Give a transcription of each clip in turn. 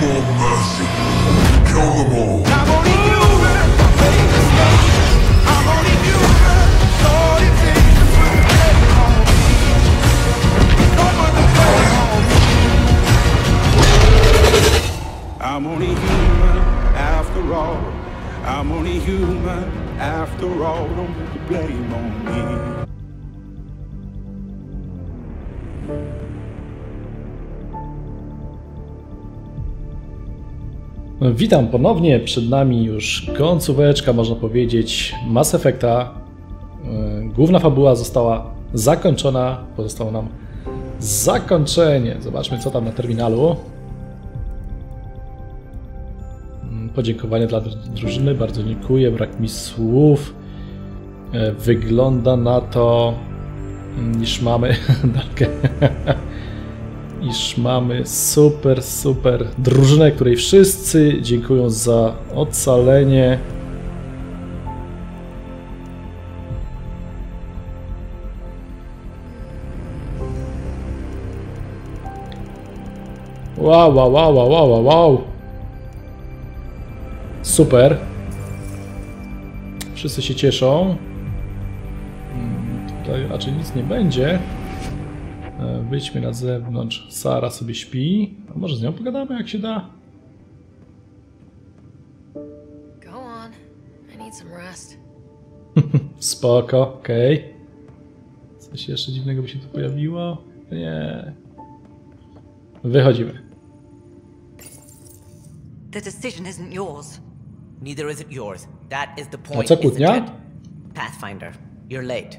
more mercy. Kill them all. I'm only human. I'm only human. All it takes is for the blame on me. Don't put the blame on me. I'm only human after all. I'm only human after all. Don't put the blame on me. Witam ponownie, przed nami już końcóweczka, można powiedzieć, Mass Effecta. Główna fabuła została zakończona, pozostało nam zakończenie. Zobaczmy, co tam na terminalu. Podziękowanie dla drużyny, bardzo dziękuję, brak mi słów. Wygląda na to, iż mamy iż mamy super drużynę, której wszyscy dziękują za ocalenie. Wow. Super. Wszyscy się cieszą. Tutaj raczej nic nie będzie. Wyjdźmy na zewnątrz. Sara sobie śpi. A może z nią pogadamy, jak się da? Go on. I need some rest. Spoko, okej. Coś jeszcze dziwnego by się tu pojawiło? Nie. Wychodzimy. The decision isn't yours. Neither is it yours. That is the A point. co isn't kłótnia? it? Pathfinder, you're late.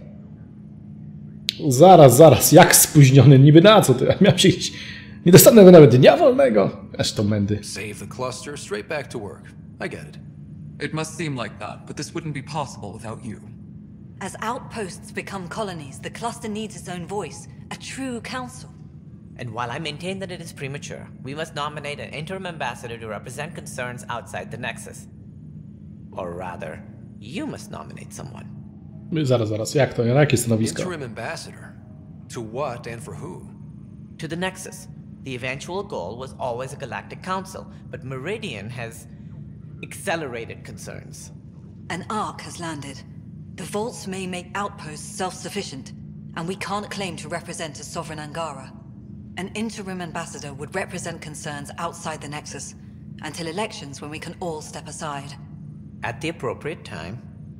Zaraz, jak spóźniony? Niby na co ty? Miałem się iść. Nie dostanę nawet dnia wolnego. Aż to mędy. Save the cluster, straight back to work. I get it. It must seem like that, but this wouldn't be possible without you. As outposts become colonies, the cluster needs its own voice, a true council. And while I maintain that it is premature, we must nominate an interim ambassador to represent concerns outside the Nexus. Or rather, you must nominate someone. Zaraz, jak to? Jakie stanowisko? Interim ambassador? To what and for who? To the Nexus. The eventual goal was always a galactic council, but Meridian has accelerated concerns. An ark has landed. The vaults may make outposts self-sufficient, and we can't claim to represent a sovereign Angara. An interim ambassador would represent concerns outside the Nexus, until elections when we can all step aside. At the appropriate time.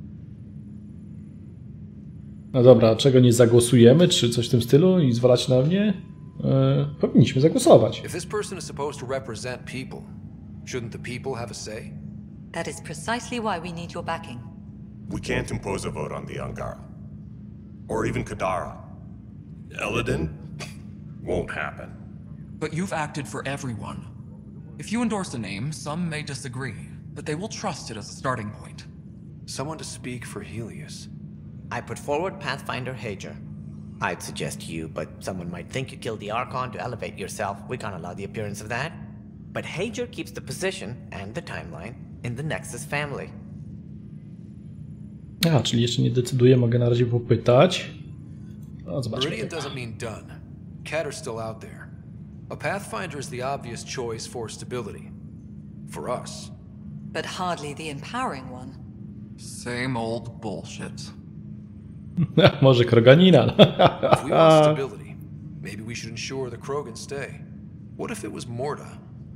No dobra, czego nie zagłosujemy, czy coś w tym stylu i zwalać na mnie? Powinniśmy zagłosować. If this person is supposed to represent people, shouldn't the people have a say? That is precisely why we need your backing. We can't impose a vote on the Angara. Or even Kadara. Eladin? Won't happen. But you've acted for everyone. If you endorse a name, some may disagree, but they will trust it as a starting point. Someone to speak for Helios. I put forward Pathfinder Hager. I'd suggest you, but someone might think you killed the Archon to elevate yourself. We can't allow the appearance of that. But Hager keeps the position and the timeline in the Nexus family. A, czyli jeszcze nie decyduję, mogę na razie popytać. No, zobaczmy. Meridian doesn't mean done. Cat are still out there. A Pathfinder is the obvious choice for stability. For us. But hardly the empowering one. Same old bullshit. Może Kroganina. If we want stability, maybe we should ensure the Krogan stay. What if it was Morda?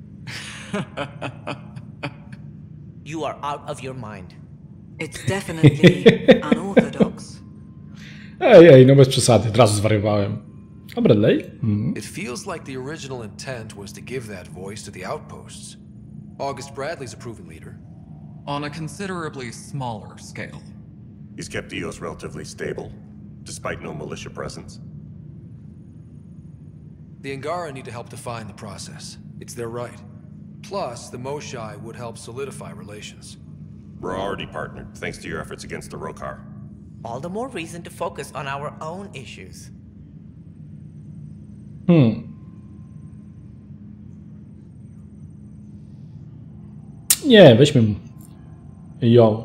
You are out of your mind. It's definitely unorthodox. Ej, no bez przesady, od razu zwariowałem. A Bradley? It feels like the original intent was to give that voice to the outposts. August Bradley's a proven leader. On a considerably smaller scale. He's kept EOS relatively stable, despite no militia presence. The Angara need to help define the process. It's their right. Plus, the Moshae would help solidify relations. We're already partnered, thanks to your efforts against the Rokar. All the more reason to focus on our own issues. Nie, weźmy ją.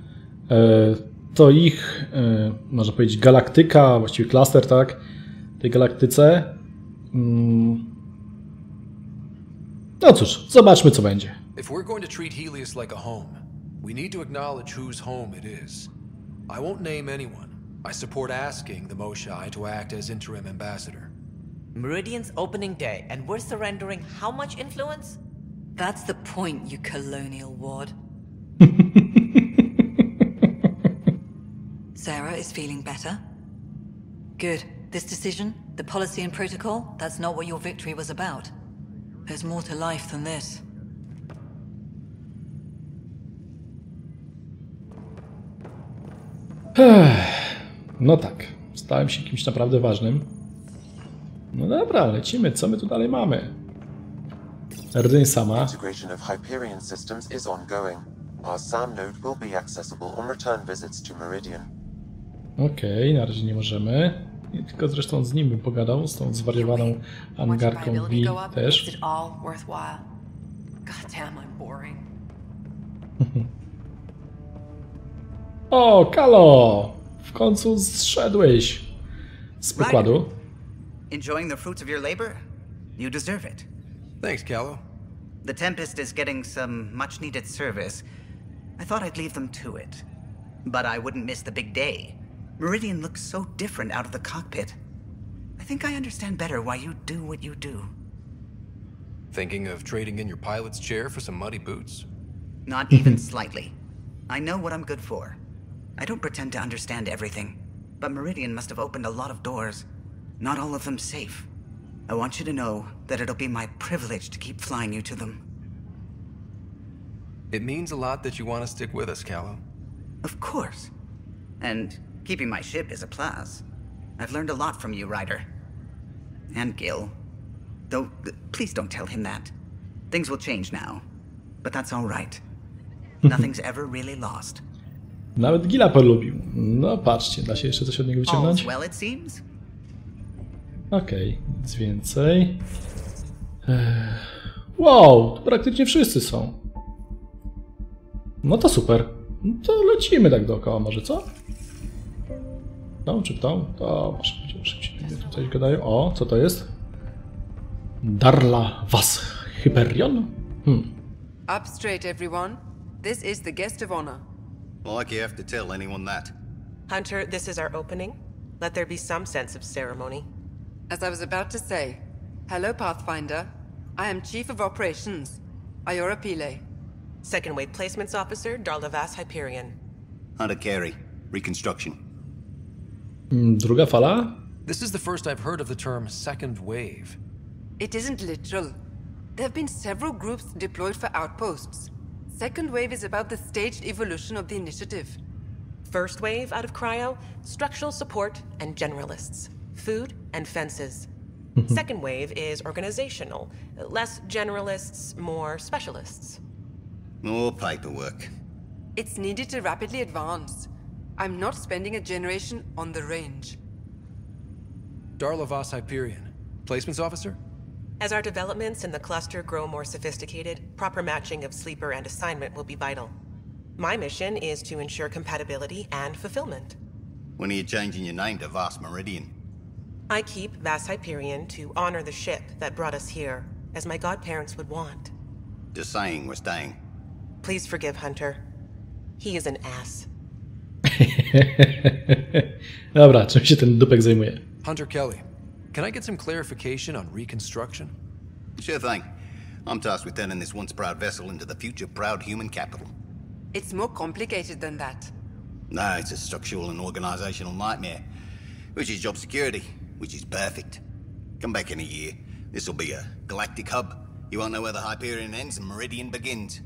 To ich, można powiedzieć, galaktyka, właściwie klaster, tak? W tej galaktyce. No cóż, zobaczmy co będzie. If we're going to treat Helios like a home, we need to acknowledge whose home it is. I won't name anyone. I support asking the Moshai to act as interim ambassador. Meridian's opening day, and we're surrendering how much influence? That's the point, you colonial wad. Sarah is feeling better? Good. This decision, the policy and protocol, that's not what your victory was about. There's more to life than this. No tak, stałem się kimś naprawdę ważnym. No dobra, lecimy. Co my tu dalej mamy? Rdyn sama. Integration of Hyperion systems is ongoing. Our SAM node will be accessible on return visits to Meridian. Okej, na razie nie możemy. I tylko zresztą z nim bym pogadał, z tą zwariowaną Angarką V też. O, Kalo! W końcu zszedłeś z pokładu. Enjoying the fruits of your labor? You deserve it. Thanks, Callow. The Tempest is getting some much-needed service. I thought I'd leave them to it. But I wouldn't miss the big day. Meridian looks so different out of the cockpit. I think I understand better why you do what you do. Thinking of trading in your pilot's chair for some muddy boots? Not even slightly. I know what I'm good for. I don't pretend to understand everything. But Meridian must have opened a lot of doors. Not all of them safe. I want you to know that it'll be my privilege to keep flying you to them. It means a lot that you want to stick with us, Callow. Of course. And keeping my ship is a plus. I've learned a lot from you, Ryder. And Gil. Though, please don't tell him that. Things will change now. But that's all right. Nothing's ever really lost. Nawet Gila polubił. No patrzcie, da się jeszcze coś od niego wyciągnąć? All's well, it seems. Okej, nic więcej. Wow, tu praktycznie wszyscy są. No to super. No to lecimy tak dookoła może, co? No, czy to? To może będziemy szybciej. Tutaj gadają. O, co to jest? Darla Was Hyperion? Up straight, everyone. This is the guest of honor. Like you have to tell anyone that. Hunter, this is our opening. Let there be some sense of ceremony. As I was about to say, hello, Pathfinder. I am Chief of Operations, Iora Pile. Second Wave Placements Officer, Darla Vas Hyperion. Hunter Carey, Reconstruction. Druga fala? This is the first I've heard of the term second wave. It isn't literal. There have been several groups deployed for outposts. Second wave is about the staged evolution of the initiative. First wave out of cryo, structural support and generalists. Food and fences. Second wave is organizational. Less generalists, more specialists. More paperwork. It's needed to rapidly advance. I'm not spending a generation on the range. Darla Vas Hyperion, Placements Officer? As our developments in the cluster grow more sophisticated, proper matching of sleeper and assignment will be vital. My mission is to ensure compatibility and fulfillment. When are you changing your name to Vast Meridian? I keep Vas Hyperion to honor the ship that brought us here, as my godparents would want. Just saying we're staying. Please forgive Hunter. He is an ass. Dobra, czym się ten dupek zajmuje? Hunter Kelly, can I get some clarification on reconstruction? Sure thing. I'm tasked with turning this once proud vessel into the future proud human capital. It's more complicated than that. No, it's a structural and organizational nightmare. Which is job security, which is perfect. Come back in a year. This'll be a galactic hub. You won't know where the Hyperion ends and Meridian begins.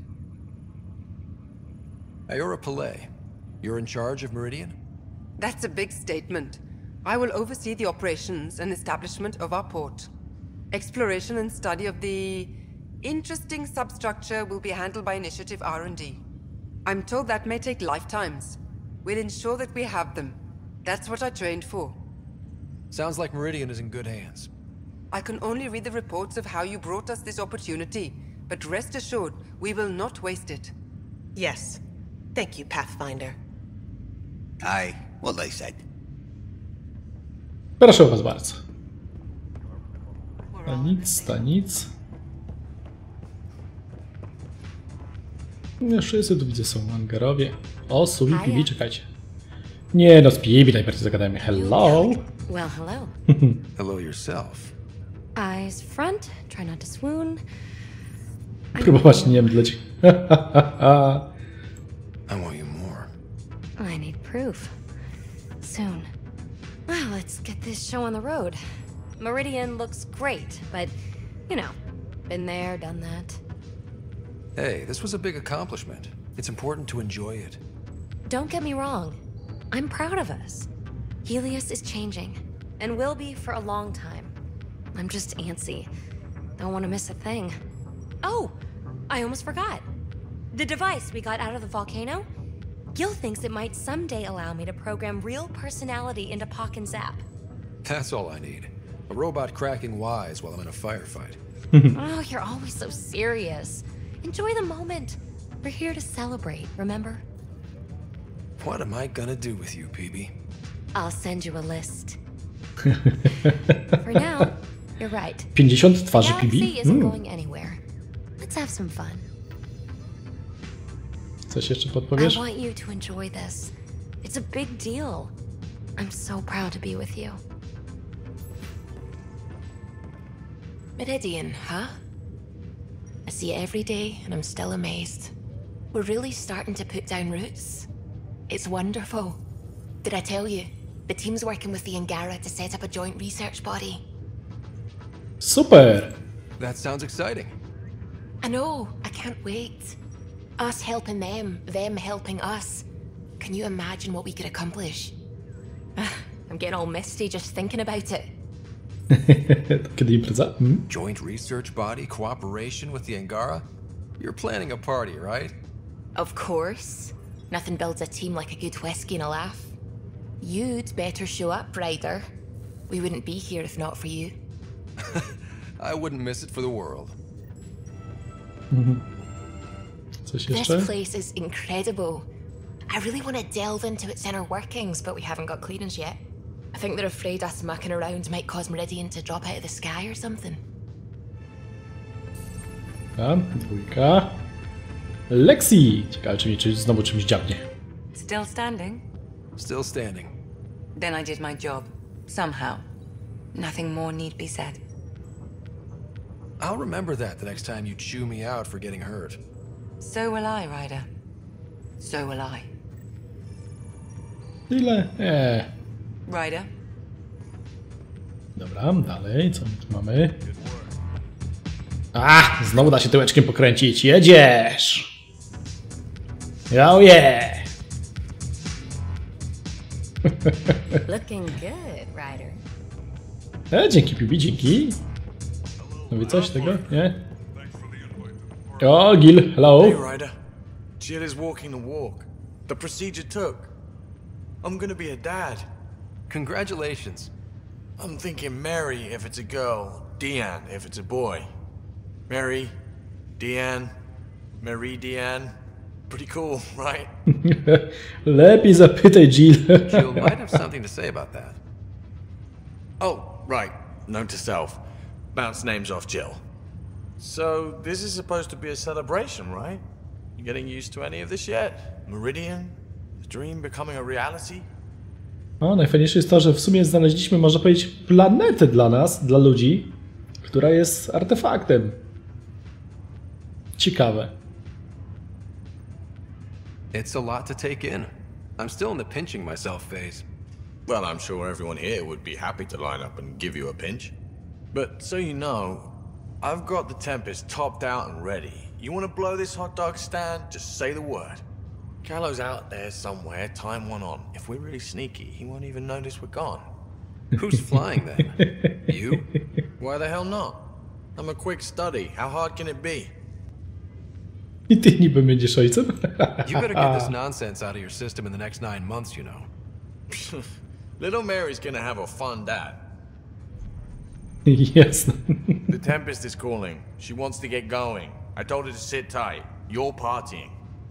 Iora Pillay, you're in charge of Meridian? That's a big statement. I will oversee the operations and establishment of our port. Exploration and study of the interesting substructure will be handled by Initiative R&D. I'm told that may take lifetimes. We'll ensure that we have them. That's what I trained for. Sounds like Meridian is in good hands. I can only read the reports of how you brought us this opportunity, but rest assured, we will not waste it. Yes. Thank you, Pathfinder. Aye, what they said. Proszę was bardzo. Ta nic, ta nic. No, wszyscy tu widzę są Angarowie. O, Subi, Pibi, czekajcie. Nie no, z Pibi najbardziej zagadajmy. Hello? Well, hello. Hello yourself. Eyes front, try not to swoon. Próbować nie mdleć. I want you more. I need proof. Soon. Well, let's get this show on the road. Meridian looks great, but, you know, been there, done that. Hey, this was a big accomplishment. It's important to enjoy it. Don't get me wrong. I'm proud of us. Helios is changing, and will be for a long time. I'm just antsy. Don't want to miss a thing. Oh, I almost forgot. The device we got out of the volcano? Gil thinks it might someday allow me to program real personality into Pawkin's app. That's all I need. A robot cracking wise while I'm in a firefight. Oh, you're always so serious. Enjoy the moment. We're here to celebrate, remember? What am I gonna do with you, PB? I'll send you a list. For now, you're right. 50 twarzy Galaxy PB? isn't going anywhere. Let's have some fun. Coś jeszcze I podpowiesz? want you to enjoy this. It's a big deal. I'm so proud to be with you. Meridian, huh? I see it every day and I'm still amazed. We're really starting to put down roots. It's wonderful. Did I tell you? The team's working with the Angara to set up a joint research body. Super! That sounds exciting. I know, I can't wait. Us helping them helping us. Can you imagine what we could accomplish? I'm getting all misty just thinking about it. Kiedy impreza? Joint research body, cooperation with the Angara? You're planning a party, right? Of course. Nothing builds a team like a good whiskey and a laugh. You'd better show up, Ryder. We wouldn't be here if not for you. I wouldn't miss it for the world. Coś This jeszcze? place is incredible. I really want to delve into its inner workings, but we haven't got clearance yet. I think they're afraid us mucking around might cause Meridian to drop out of the sky or something. Tam, dwójka. Lexi! Ciekawe, czy znowu czymś dziabnie. Still standing? Still standing. Then I did my job. Somehow. Nothing more need be said. I'll remember that the next time you chew me out for getting hurt. So will I, Ryder. So will I. Tyle? Ryder? Dobra, dalej, co my tu mamy? Znowu da się tyłeczkiem pokręcić. Jedziesz! Oh yeah! Looking good, Ryder. Dzięki Pibi, dzięki. Mówi coś tego? Nie? O, Gil, hello. Hey, Ryder. Jill is walking the walk. The procedure took. I'm gonna be a dad. Congratulations. I'm thinking Mary if it's a girl, Deanne if it's a boy. Mary, Deanne, Mary Deanne. Pretty cool, right? Lepiej zapytaj Jill. Jill might have something to say about that. Oh, right. Note to self. Bounce names off Jill. So, this is supposed to be a celebration, right? You getting used to any of this yet? Meridian? The dream becoming a reality? No, najfajniejsze jest to, że w sumie znaleźliśmy, można powiedzieć, planetę dla nas, dla ludzi, która jest artefaktem. Ciekawe. It's a lot to take in. I'm still in the pinching myself phase. Well, I'm sure everyone here would be happy to line up and give you a pinch. But so you know, I've got the Tempest topped out and ready. You want to blow this hot dog stand? Just say the word. Callow's out there somewhere, time one on. If we're really sneaky, he won't even notice we're gone. Who's flying then? You? Why the hell not? I'm a quick study. How hard can it be? I ty niby będziesz ojcem? You better get this nonsense out of your system in the next 9 months, you know. Little Mary's gonna have a fun dad. Yes. The Tempest is calling. She wants to get going. I told her to sit tight. You're partying.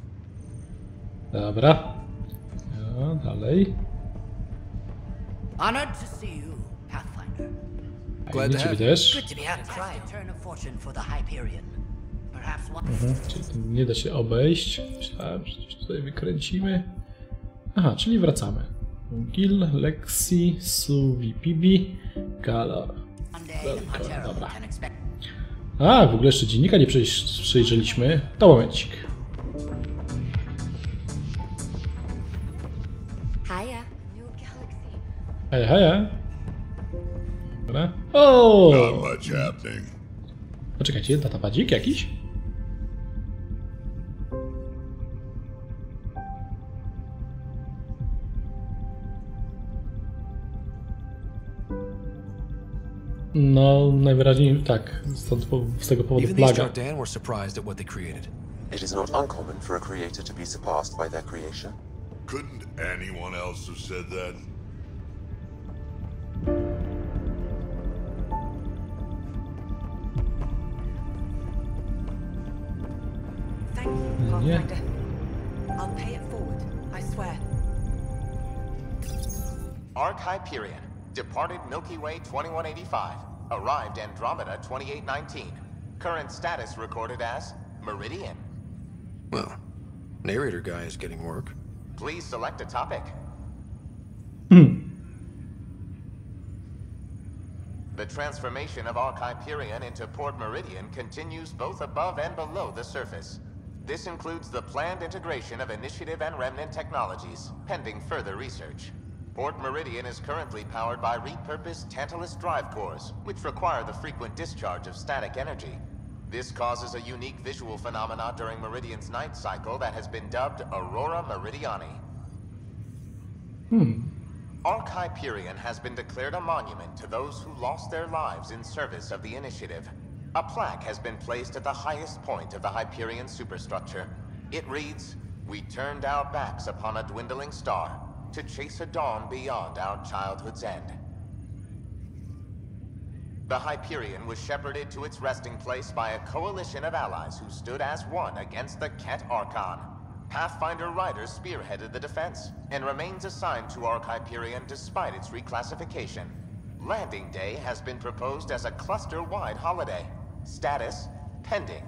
Dobra. No, dalej. Honored to see you, Pathfinder. Glad to have you. Good to be out of Cryo. Turn of fortune for the Hyperion. Perhaps Czyli nie da się obejść. Myślałem, że coś tutaj wykręcimy. Aha, czyli wracamy. Gil, Lexi, Suvi, Pibi, Galor. Dobra. A, w ogóle jeszcze dziennika nie przejrzeliśmy. To momencik. Hej, hej. Dobra. O! Poczekajcie, datapadzik jakiś? No, najwyraźniej tak. Z tego powodu plaga. It is not uncommon for a creator to be surpassed by their creation. Couldn't anyone else have said that? Thank you, Pathfinder. I'll pay it forward, I swear. Ark Hyperion, departed Milky Way 2185, arrived Andromeda 2819. Current status recorded as Meridian. Well, narrator guy is getting work. Please select a topic. The transformation of Ark Hyperion into Port Meridian continues both above and below the surface. This includes the planned integration of Initiative and Remnant technologies, pending further research. Port Meridian is currently powered by repurposed Tantalus drive cores, which require the frequent discharge of static energy. This causes a unique visual phenomena during Meridian's night cycle that has been dubbed Aurora Meridiani. Ark Hyperion has been declared a monument to those who lost their lives in service of the Initiative. A plaque has been placed at the highest point of the Hyperion superstructure. It reads, "We turned our backs upon a dwindling star to chase a dawn beyond our childhood's end." The Hyperion was shepherded to its resting place by a coalition of allies who stood as one against the Ket Archon. Pathfinder Riders spearheaded the defense, and remains assigned to Ark Hyperion despite its reclassification. Landing Day has been proposed as a cluster-wide holiday. Status, pending.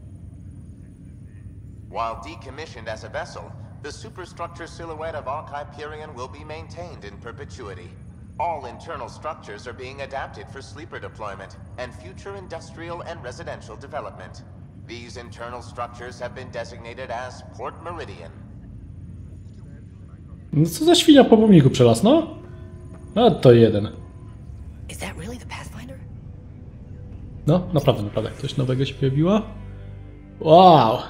While decommissioned as a vessel, the superstructure silhouette of Ark Hyperion will be maintained in perpetuity. All internal structures are being adapted for sleeper deployment and future industrial and residential development. These internal structures have been designated as Port Meridian. No co za świnia po pomniku przelaz, no? No to jeden. Is that really the Pathfinder? No, naprawdę. Coś nowego się pojawiło. Wow!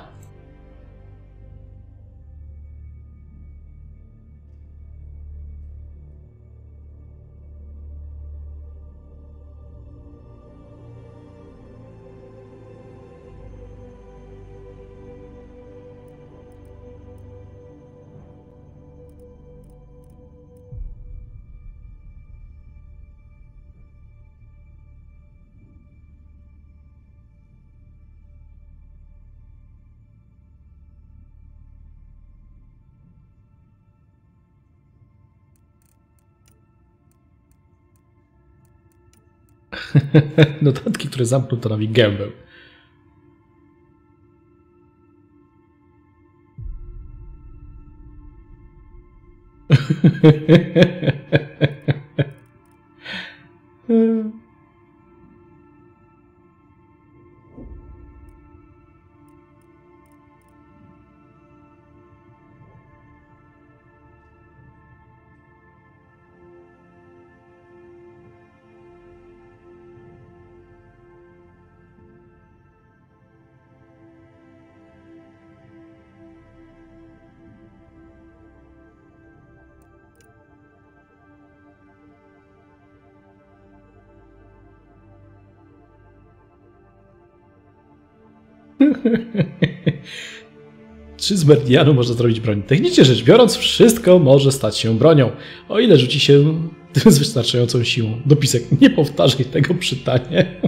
Notatki, które zamknął Tonowi gębę. Czy z Meridianu można zrobić broń? Technicznie rzecz biorąc, wszystko może stać się bronią, o ile rzuci się tym z wystarczającą siłą. Dopisek, nie powtarzaj tego przytanie.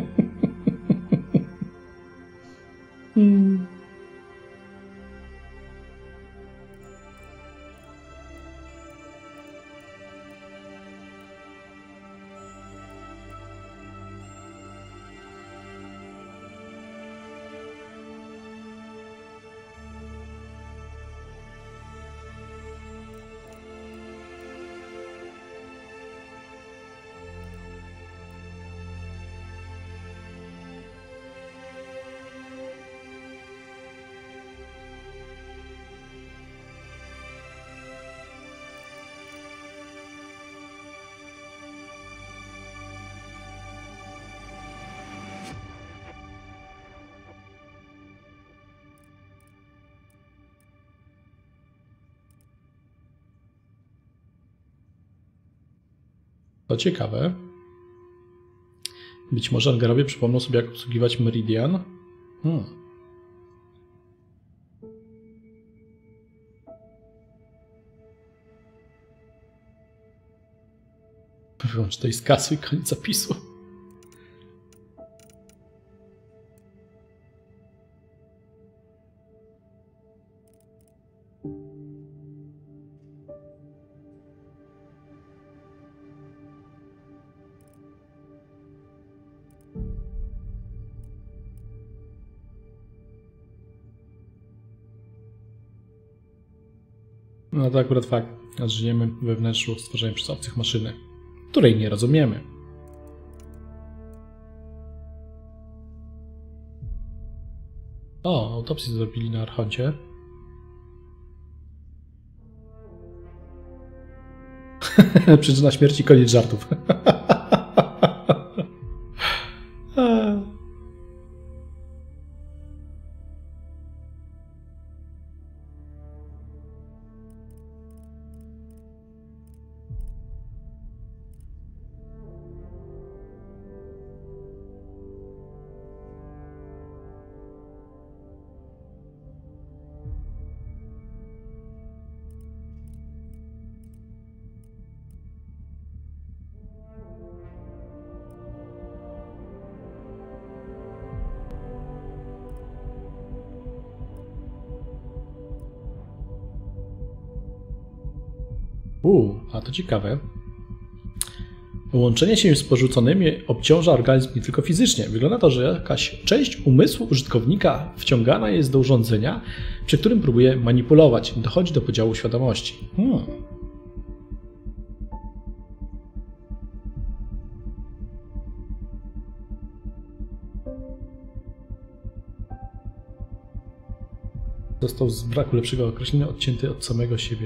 To ciekawe. Być może Angarowie przypomną sobie, jak obsługiwać Meridian. Wyłącz to i skasuj, koniec zapisu. No to akurat fakt, że żyjemy we wnętrzu stworzonej przez obcych maszyny, której nie rozumiemy. O, autopsję zrobili na Archoncie. Przyczyna śmierci, koniec żartów. A to ciekawe. Łączenie się z porzuconymi obciąża organizm nie tylko fizycznie. Wygląda to, że jakaś część umysłu użytkownika wciągana jest do urządzenia, przy którym próbuje manipulować. Dochodzi do podziału świadomości. Został z braku lepszego określenia odcięty od samego siebie.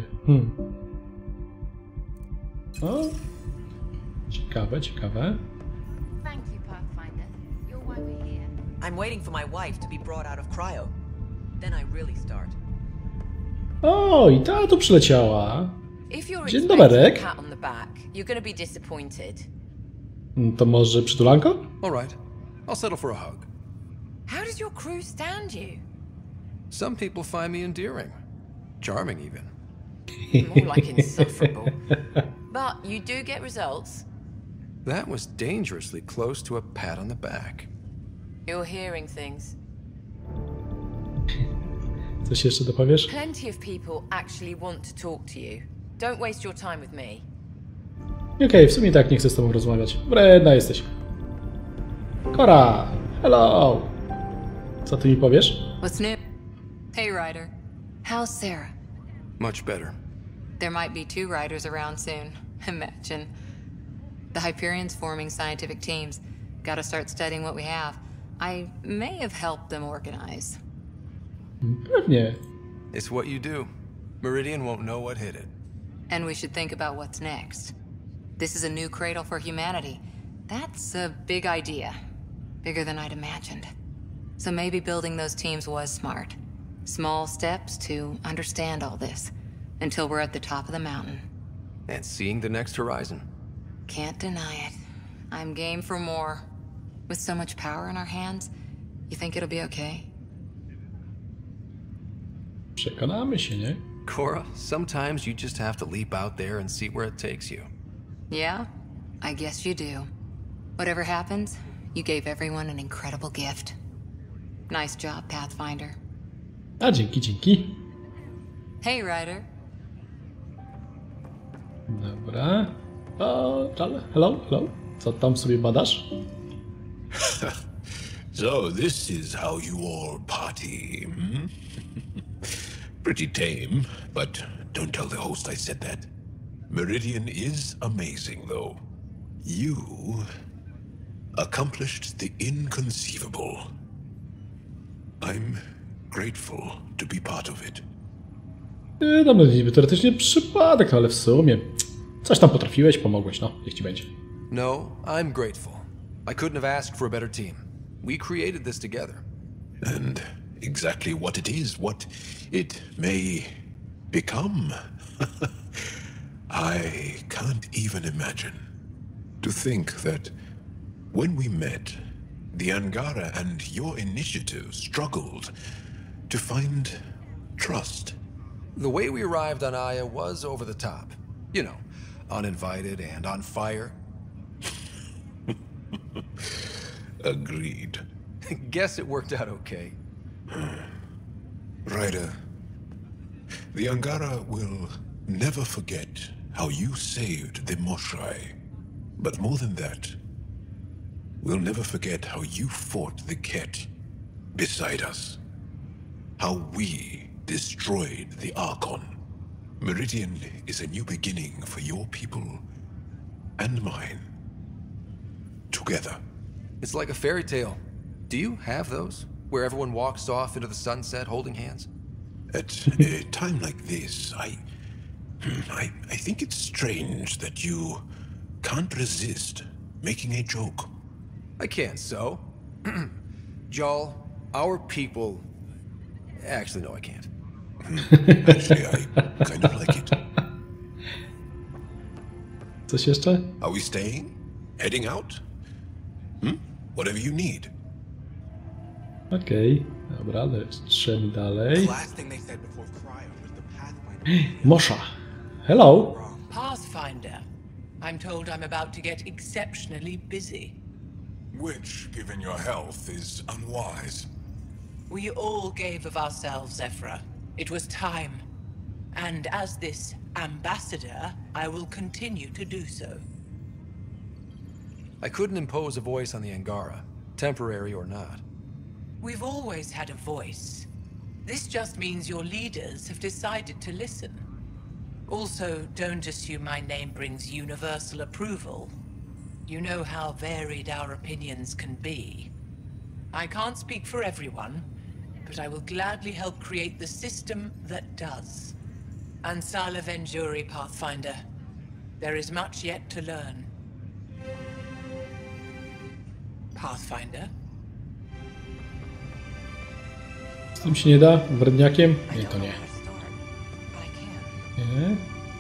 O, ciekawe, ciekawe. Thank you, Pathfinder. You're why we're here. I'm waiting for my wife to be brought out of cryo. Then I really start. O, i ta tu przyleciała. If you're Dzień expecting dobry. a pat on the back, you're going to be disappointed. To może przytulanko? All right. I'll settle for a hug. How does your crew stand you? Some people find me endearing. Charming, even. More like insufferable. But you do get results. That was dangerously close to a pat on the back. You're hearing things. Coś jeszcze dopowiesz? Plenty of people actually want to talk to you. Don't waste your time with me. Okej, w sumie tak nie chcę z tobą rozmawiać. Wredna jesteś. Cora! Hello! Co ty mi powiesz? What's new? Hey, Ryder. How's Sarah? Much better. There might be 2 Riders around soon. Imagine. The Hyperions forming scientific teams. Gotta start studying what we have. I may have helped them organize. Pewnie. It's what you do. Meridian won't know what hit it. And we should think about what's next. This is a new cradle for humanity. That's a big idea. Bigger than I'd imagined. So maybe building those teams was smart. Small steps to understand all this. Until we're at the top of the mountain. And seeing the next horizon. Can't deny it. I'm game for more. With so much power in our hands, you think it'll be okay? Przekonamy się, nie? Cora, sometimes you just have to leap out there and see where it takes you. Yeah, I guess you do. Whatever happens, you gave everyone an incredible gift. Nice job, Pathfinder. A dzięki, dzięki. Hey, Ryder. Dobra. O, hello, hello. Co tam sobie badasz? So this is how you all party, hmm? Pretty tame, but don't tell the host I said that. Meridian is amazing, though. You accomplished the inconceivable. I'm grateful to be part of it. No, niby teoretycznie przypadek, no ale w sumie coś tam potrafiłeś, pomogłeś, no, niech ci będzie. No, I'm grateful. I couldn't have asked for a better team. We created this together. And exactly what it is, what it may become, I can't even imagine. To think that when we met, the Angara and your initiative struggled to find trust. The way we arrived on Aya was over the top. You know, uninvited and on fire. Agreed. Guess it worked out okay. Ryder, the Angara will never forget how you saved the Moshai. But more than that, we'll never forget how you fought the Ket beside us. How we destroyed the Archon. Meridian is a new beginning for your people and mine. Together. It's like a fairy tale. Do you have those? Where everyone walks off into the sunset holding hands? At a time like this, I think it's strange that you can't resist making a joke. I can't, so. Jarl, our people... Actually, no, I can't. Actually, I kind of like it. Coś jeszcze? Are we staying? Heading out? Whatever you need. Okej, dobra, lecimy dalej. Mosha, hello. Pathfinder, I'm told I'm about to get exceptionally busy. Which, given your health, is unwise. We all gave of ourselves, Zephyra. It was time. And as this ambassador, I will continue to do so. I couldn't impose a voice on the Angara, temporary or not. We've always had a voice. This just means your leaders have decided to listen. Also, don't assume my name brings universal approval. You know how varied our opinions can be. I can't speak for everyone, but I will gladly help create the system that does. Ansala Venjuri, Pathfinder. There is much yet to learn. Pathfinder? Z tym się nie da? Wredniakiem? Nie, to nie. Nie.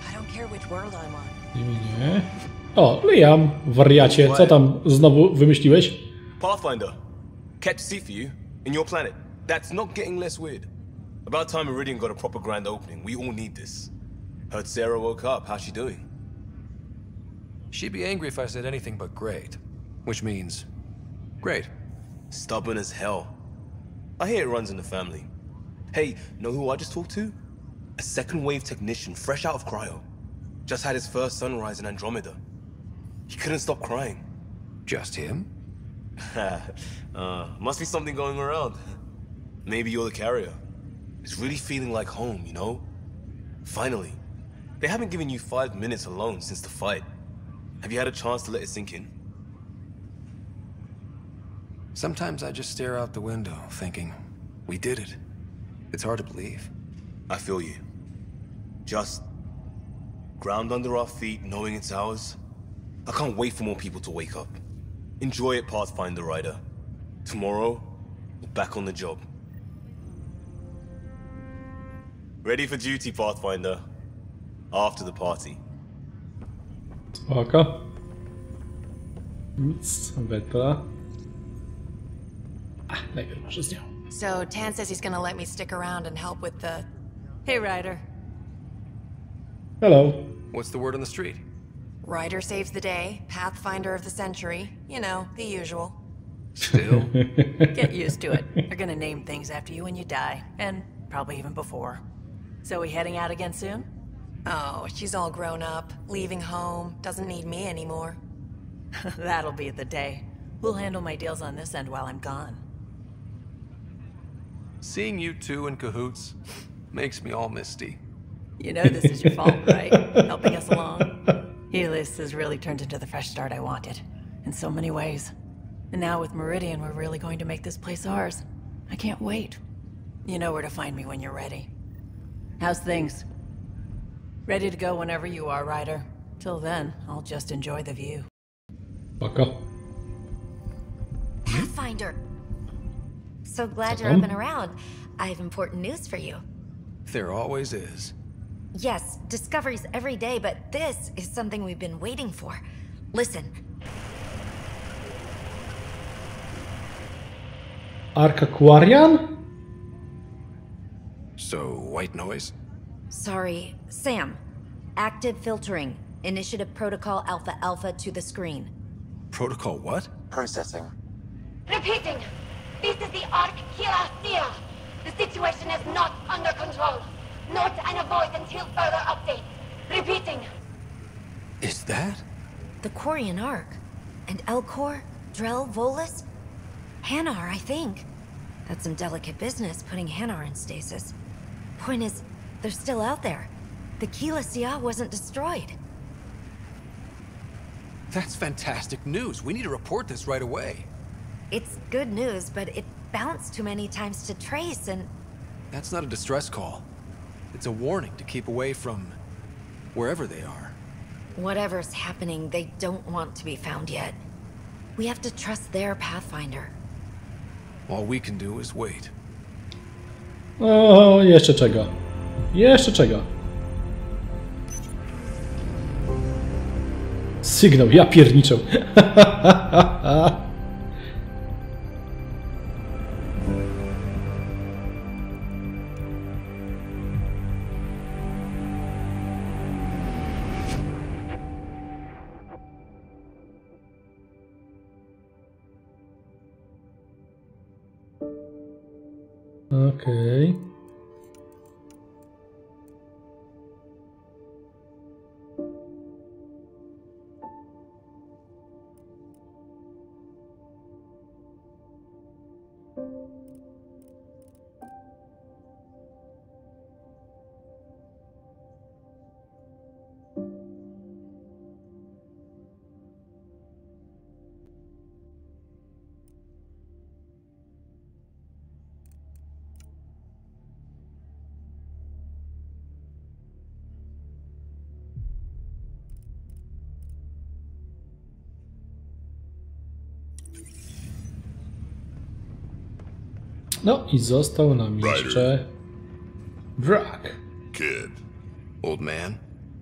Nie. O, Liam, wariacie, co tam znowu wymyśliłeś? Pathfinder, kept seat for you in your planet. That's not getting less weird. About time Meridian got a proper grand opening. We all need this. Heard Sarah woke up. How's she doing? She'd be angry if I said anything but great. Which means... great. Stubborn as hell. I hear it runs in the family. Hey, know who I just talked to? A second wave technician fresh out of cryo. Just had his first sunrise in Andromeda. He couldn't stop crying. Just him? Must be something going around. Maybe you're the carrier. It's really feeling like home, you know? Finally. They haven't given you 5 minutes alone since the fight. Have you had a chance to let it sink in? Sometimes I just stare out the window, thinking, we did it. It's hard to believe. I feel you. Just ground under our feet, knowing it's ours. I can't wait for more people to wake up. Enjoy it, Pathfinder Ryder. Tomorrow, we're back on the job. Ready for duty, Pathfinder. After the party. Spoko. Nic, beta. Najpierw może z nią. So, Tan says he's gonna let me stick around and help with the... Hey, Ryder. Hello. What's the word on the street? Ryder saves the day, Pathfinder of the century. You know, the usual. Still? Get used to it. They're gonna name things after you when you die. And probably even before. So we heading out again soon? Oh, she's all grown up, leaving home, doesn't need me anymore. That'll be the day. We'll handle my deals on this end while I'm gone. Seeing you two in cahoots makes me all misty. You know this is your fault, right? Helping us along. Helios has really turned into the fresh start I wanted. In so many ways. And now with Meridian, we're really going to make this place ours. I can't wait. You know where to find me when you're ready. How's things? Ready to go whenever you are, Ryder. Till then, I'll just enjoy the view. Spoko. Pathfinder! So glad you're up and around. I have important news for you. There always is. Yes, discoveries every day, but this is something we've been waiting for. Listen, Arkaquarian? So, white noise? Sorry, Sam. Active filtering. Initiative Protocol Alpha Alpha to the screen. Protocol what? Processing. Repeating. This is the Ark Kira. The situation is not under control. Note and avoid until further update. Repeating. Is that? The Quarian Ark. And Elcor, Drell, Volus? Hanar, I think. That's some delicate business, putting Hanar in stasis. Point is, they're still out there. The Keela Sia wasn't destroyed. That's fantastic news. We need to report this right away. It's good news, but it bounced too many times to trace and... That's not a distress call. It's a warning to keep away from wherever they are. Whatever's happening, they don't want to be found yet. We have to trust their Pathfinder. All we can do is wait. O, jeszcze czego? Jeszcze czego? Sygnał, ja pierniczę. Okej. No i został nam jeszcze Drack. Kid. Old man?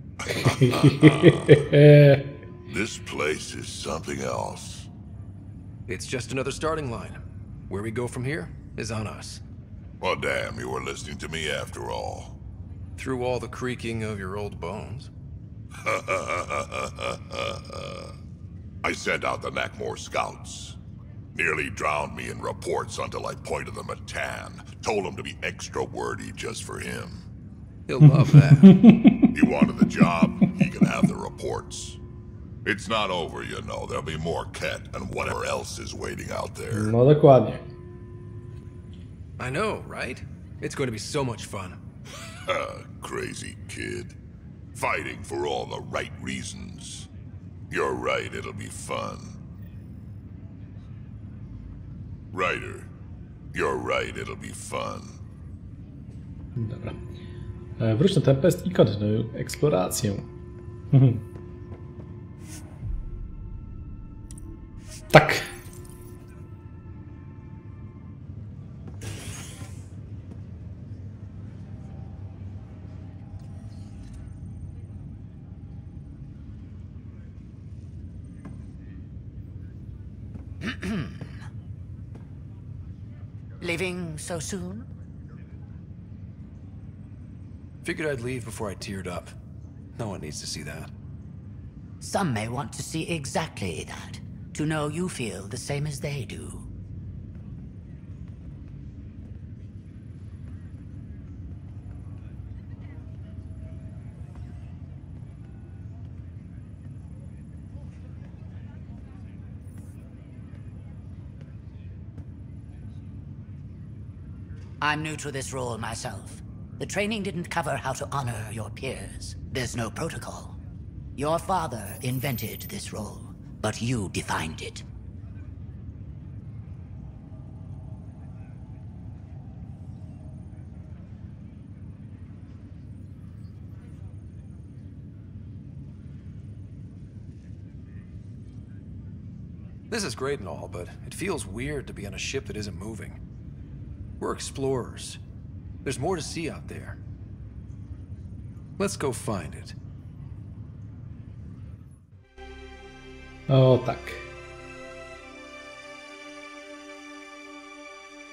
This place is something else. It's just another starting line. Where we go from here is on us. Well, damn, you were listening to me after all. Through all the creaking of your old bones. I sent out the Nakmor scouts. Nearly drowned me in reports until I pointed them at Tan. Told him to be extra wordy just for him. He'll love that. He wanted the job, he can have the reports. It's not over, you know. There'll be more Ket and whatever else is waiting out there. No dokładnie. I know, right? It's going to be so much fun. Crazy kid. Fighting for all the right reasons. You're right, it'll be fun. Ryder, you're right, it'll be fun. Dobra. Wróć na Tempest i kontynuuj eksplorację. Tak. Leaving so soon? Figured I'd leave before I teared up. No one needs to see that. Some may want to see exactly that. To know you feel the same as they do. I'm new to this role myself. The training didn't cover how to honor your peers. There's no protocol. Your father invented this role, but you defined it. This is great and all, but it feels weird to be on a ship that isn't moving. We're explorers. There's more to see out there. Let's go find it. O tak.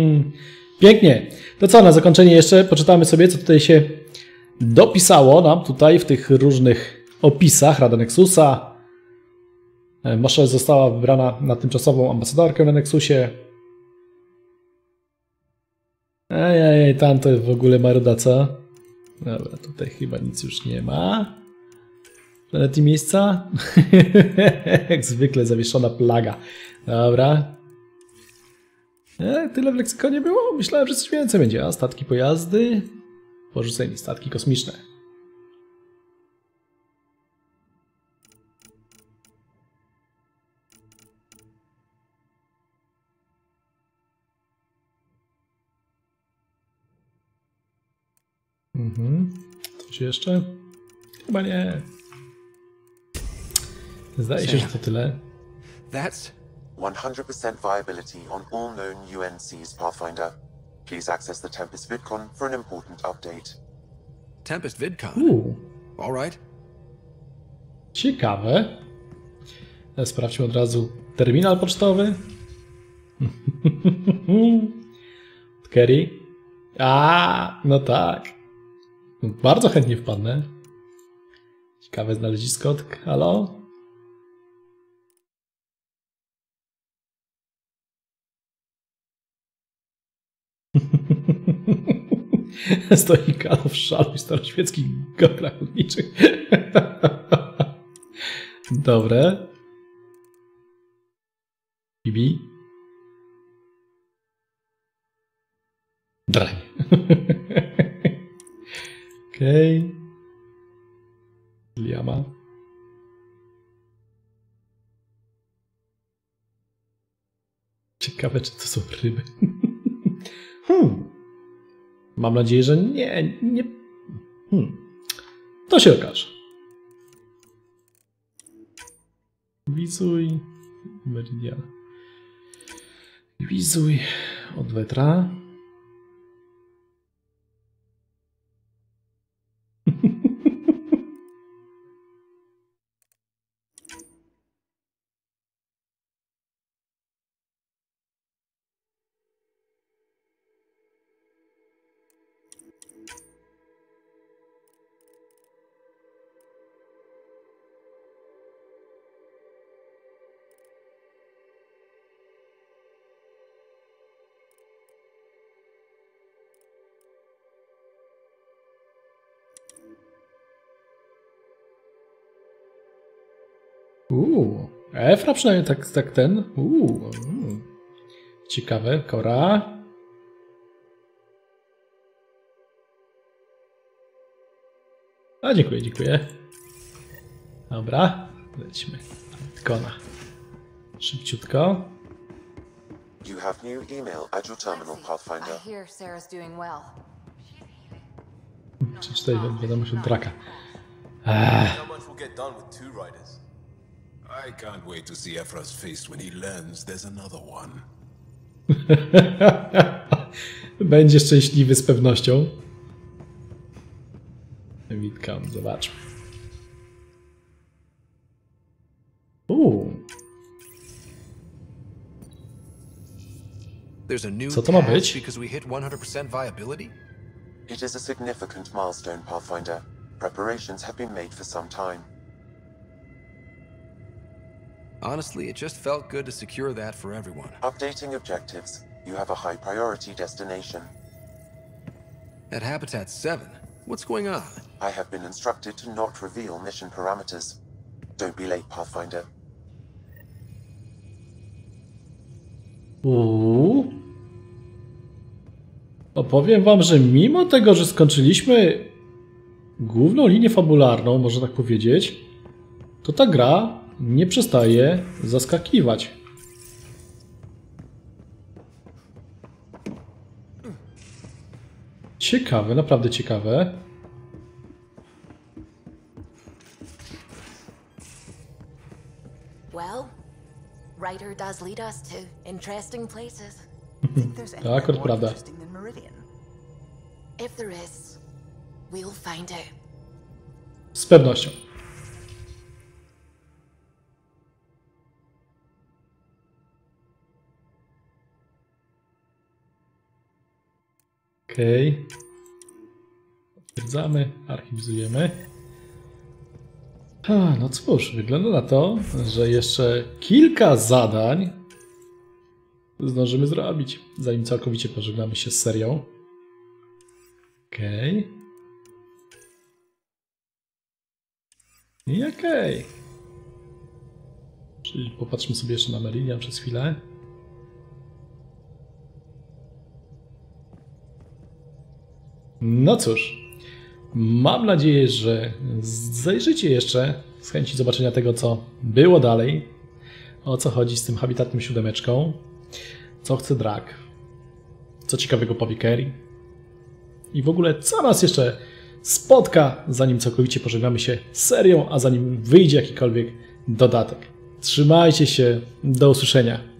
Pięknie. To co, na zakończenie jeszcze poczytamy sobie, co tutaj się dopisało nam tutaj w tych różnych opisach. Rada Nexusa. Moshe została wybrana na tymczasową ambasadorkę na Nexusie. Ej, tam to jest w ogóle maruda, co? Dobra, tutaj chyba nic już nie ma. Planety miejsca? Jak zwykle zawieszona plaga. Dobra. Tyle w leksykonie było? Myślałem, że coś więcej będzie. A statki, pojazdy. Porzuceni statki kosmiczne. Coś jeszcze? Chyba nie. Zdaje się, że to tyle. That's 100% viability on all known UNCs, Pathfinder. Please access the Tempest VidCon for an important update. Tempest VidCon? All right. Ciekawe. Sprawdźmy od razu terminal pocztowy. Kerry. No tak. Bardzo chętnie wpadnę. Ciekawe znalezisko. Halo? Stoi Kalo w szalu i staroświeckich goglach chłodniczych. Dobre. Bibi. Drań. Okej. Liama. Ciekawe, czy to są ryby. Mam nadzieję, że nie. To się okaże. Wizuj. Meridian. Wizuj. Od wetra. Efra przynajmniej tak ten. Ciekawe. Kora. A dziękuję. Dobra. Lecimy. Kona. Szybciutko. You have new email at your terminal, Pathfinder. I hear Sarah's doing well. Przeczytaj wiadomość od Draka. How much will get done with 2 riders? I can't wait to see Efra's face when he learns there's another one. Będzie szczęśliwy z pewnością. Witkam, zobaczmy. There's a new Co to ma path być? because we hit 100% viability? It is a significant milestone, Pathfinder. Preparations have been made for some time. Honestly, it just felt good to secure that for everyone. Updating objectives. You have a high priority destination. At Habitat 7, what's going on? I have been instructed to not reveal mission parameters. Don't be late, Pathfinder. Opowiem wam, że mimo tego, że skończyliśmy główną linię fabularną, można tak powiedzieć, to ta gra nie przestaje zaskakiwać. Ciekawe, naprawdę ciekawe. Well, Ryder does lead us to interesting places. To akurat prawda. If there is, we'll find out. Z pewnością. Okej. Potwierdzamy, archiwizujemy. No cóż, wygląda na to, że jeszcze kilka zadań zdążymy zrobić, zanim całkowicie pożegnamy się z serią. Okej. I okej. Czyli popatrzmy sobie jeszcze na Meridian przez chwilę. No cóż, mam nadzieję, że zajrzycie jeszcze z chęci zobaczenia tego, co było dalej, o co chodzi z tym Habitatem 7, co chce Drack, co ciekawego powie Kerry i w ogóle co nas jeszcze spotka, zanim całkowicie pożegnamy się z serią, a zanim wyjdzie jakikolwiek dodatek. Trzymajcie się, do usłyszenia.